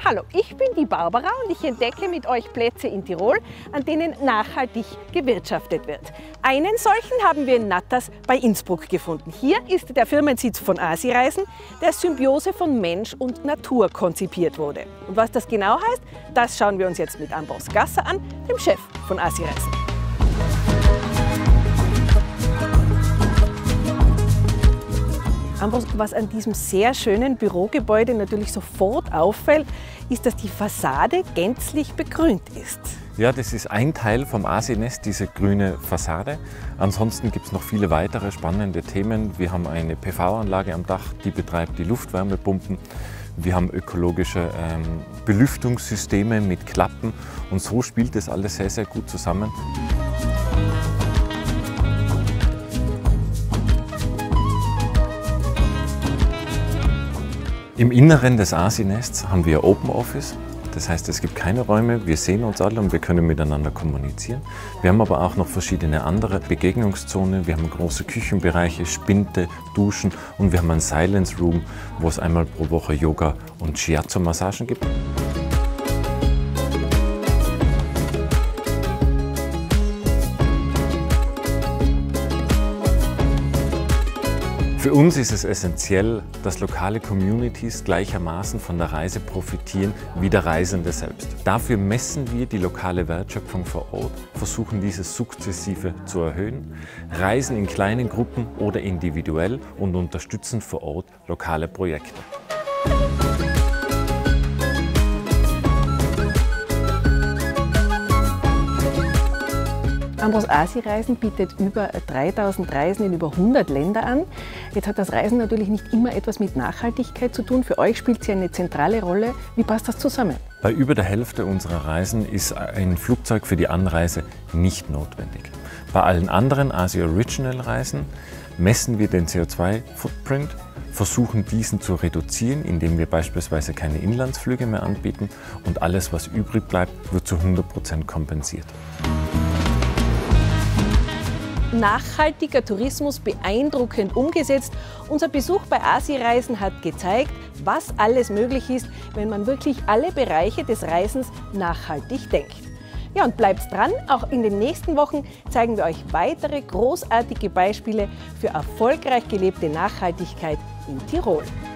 Hallo, ich bin die Barbara und ich entdecke mit euch Plätze in Tirol, an denen nachhaltig gewirtschaftet wird. Einen solchen haben wir in Natters bei Innsbruck gefunden. Hier ist der Firmensitz von Asi-Reisen, der Symbiose von Mensch und Natur konzipiert wurde. Und was das genau heißt, das schauen wir uns jetzt mit Ambros Gasser an, dem Chef von Asi-Reisen. Ambros, was an diesem sehr schönen Bürogebäude natürlich sofort auffällt, ist, dass die Fassade gänzlich begrünt ist. Ja, das ist ein Teil vom Asi-Nest, diese grüne Fassade. Ansonsten gibt es noch viele weitere spannende Themen. Wir haben eine PV-Anlage am Dach, die betreibt die Luftwärmepumpen. Wir haben ökologische Belüftungssysteme mit Klappen und so spielt das alles sehr, sehr gut zusammen. Im Inneren des Asi-Nests haben wir Open Office, das heißt, es gibt keine Räume, wir sehen uns alle und wir können miteinander kommunizieren. Wir haben aber auch noch verschiedene andere Begegnungszonen, wir haben große Küchenbereiche, Spinte, Duschen und wir haben einen Silence Room, wo es einmal pro Woche Yoga und Shiatsu-Massagen gibt. Für uns ist es essentiell, dass lokale Communities gleichermaßen von der Reise profitieren wie der Reisende selbst. Dafür messen wir die lokale Wertschöpfung vor Ort, versuchen diese sukzessive zu erhöhen, reisen in kleinen Gruppen oder individuell und unterstützen vor Ort lokale Projekte. Ambros Asi-Reisen bietet über 3000 Reisen in über 100 Länder an. Jetzt hat das Reisen natürlich nicht immer etwas mit Nachhaltigkeit zu tun. Für euch spielt sie eine zentrale Rolle. Wie passt das zusammen? Bei über der Hälfte unserer Reisen ist ein Flugzeug für die Anreise nicht notwendig. Bei allen anderen Asi-Original-Reisen messen wir den CO2-Footprint, versuchen diesen zu reduzieren, indem wir beispielsweise keine Inlandsflüge mehr anbieten und alles, was übrig bleibt, wird zu 100% kompensiert. Nachhaltiger Tourismus beeindruckend umgesetzt. Unser Besuch bei Asi-Reisen hat gezeigt, was alles möglich ist, wenn man wirklich alle Bereiche des Reisens nachhaltig denkt. Ja, und bleibt dran, auch in den nächsten Wochen zeigen wir euch weitere großartige Beispiele für erfolgreich gelebte Nachhaltigkeit in Tirol.